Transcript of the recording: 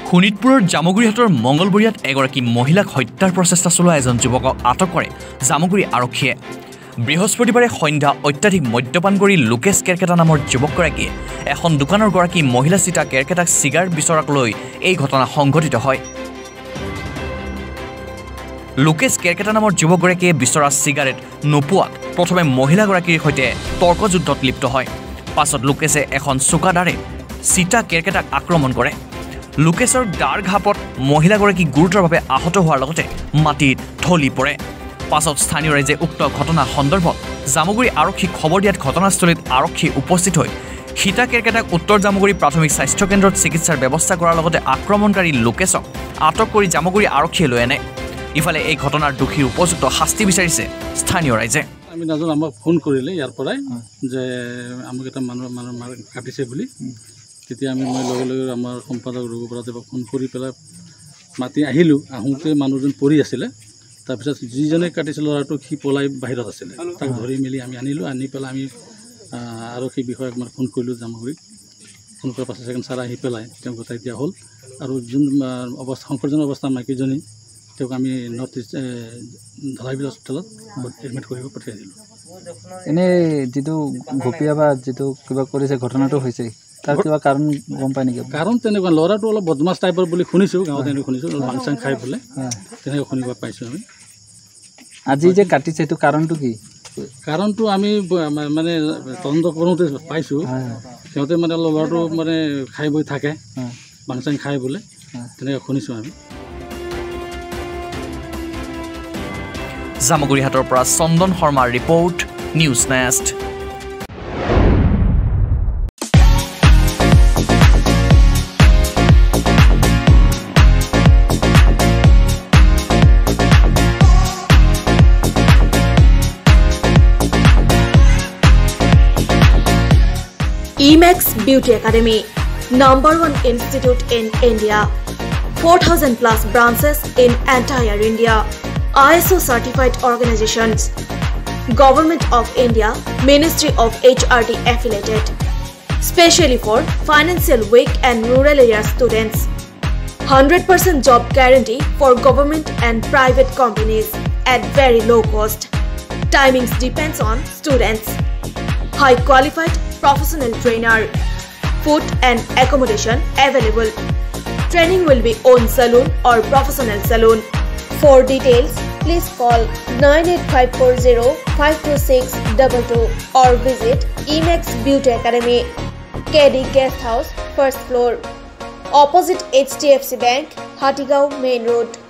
শোণিতপুৰৰ জামুগুৰিহাটৰ মঙ্গলবৰীয়াত এগৰাকী মহিলাক হত্যাৰ প্ৰচেষ্টা চলোৱা এজন যুৱকক আটক কৰে জামুগুৰি আৰক্ষীয়ে। বৃহস্পতিবাৰে সন্ধ্যা অত্যাধিক মদ্যপান কৰি লোকেশ কেৰকেটা নামৰ যুৱকগৰাকীয়ে এখন দোকানৰ গৰাকী মহিলা চিতা কেৰকেটাক চিগাৰেট বিচৰাক লৈ এই ঘটনা সংঘটিত হয়। লোকেশ কেৰকেটা নামৰ যুৱকগৰাকীয়ে বিচৰা চিগাৰেট নোপোৱাত প্ৰথমে মহিলাগৰাকীৰ সৈতে তৰ্কযুদ্ধত লিপ্ত হয়। পাছত লোকেশে এখন চোকাদাৰে চিতা কেৰকেটাক আক্ৰমণ কৰে। লোকেশৰ দাৰ ঘাপত মহিলাগৰাকী গুৰুতৰভাৱে আহত হোৱাৰ লগতে মাটিত ঢলি পৰে। পাছত স্থানীয় ৰাইজে উক্ত ঘটনা সন্দৰ্ভত জামুগুৰি আৰক্ষীক খবৰ দিয়াত ঘটনাস্থলীত আৰক্ষী উপস্থিত হৈ সীতা কেৰকেটাক উত্তৰ জামুগুৰি প্ৰাথমিক স্বাস্থ্য কেন্দ্ৰত চিকিৎসাৰ ব্যৱস্থা কৰাৰ লগতে আক্ৰমণকাৰী লোকেশক আটক কৰি জামুগুৰি আৰক্ষীয়ে লৈ আনে। ইফালে এই ঘটনাৰ দোষীৰ উপযুক্ত শাস্তি বিচাৰিছে স্থানীয় ৰাইজে। আমি নাজানো, আমাক ফোন কৰিলে ইয়াৰ পৰাই যে আমাক এটা মানুহ কাটিছে বুলি। তেতিয়া মই লগে লগে আমাৰ সম্পাদক ৰঘুপৰাদেৱক ফোন কৰি পেলাই মাতি আহিলোঁ। আহোঁতে মানুহজন পৰি আছিলে। তাৰপিছত যিজনে কাটিছিল ল'ৰাটো সি পলাই বাহিৰত আছিলে। তাক ধৰি মেলি আমি আনিলোঁ। আনি পেলাই আমি আৰক্ষী বিষয়াক মানে ফোন কৰিলোঁ জামুগুৰিত। ফোন কৰাৰ পাছত ছেকেণ্ড ছাৰ আহি পেলাই তেওঁক গতাই দিয়া হ'ল। আৰু যোন সংকটজনক অৱস্থা মাইকীজনী তেওঁক আমি নৰ্থ ইষ্ট ধলাইবিল হস্পিটেলত এডমিট কৰিব পঠিয়াই দিলোঁ। এনেই যিটো ঘপিয়া বা যিটো কিবা কৰিছে ঘটনাটো হৈছে তাৰ কিবা কাৰণ গম পায় নেকি? কাৰণ তেনেকুৱা ল'ৰাটো অলপ বদমাছ টাইপৰ বুলি শুনিছোঁ, গাঁৱত এনেকৈ শুনিছোঁ, মাংস চাং খাই বোলে তেনেকৈ শুনিব পাইছোঁ আমি। আজি যে কাটিছে সেইটো কাৰণটো কি? কাৰণটো আমি মানে তদন্ত কৰোঁতে পাইছোঁ সিহঁতে মানে ল'ৰাটো মানে খাই বৈ থাকে, মাংস চাং খাই বোলে তেনেকৈ শুনিছোঁ আমি। জামুগুৰিহাটৰ পৰা চন্দন শৰ্মাৰ report, news next. Emax Beauty Academy, #1 institute in India, 4,000 plus branches in entire India, ISO certified organizations, Government of India, Ministry of HRD affiliated, specially for financial weak and rural area students, 100% job guarantee for government and private companies at very low cost. Timings depends on students. High qualified professional trainer, food and accommodation available. Training will be on saloon or professional saloon. For details, please call 98540-52622 or visit Emax Beauty Academy, KD Guest House, first floor, opposite HDFC Bank, Hatigao Main Road.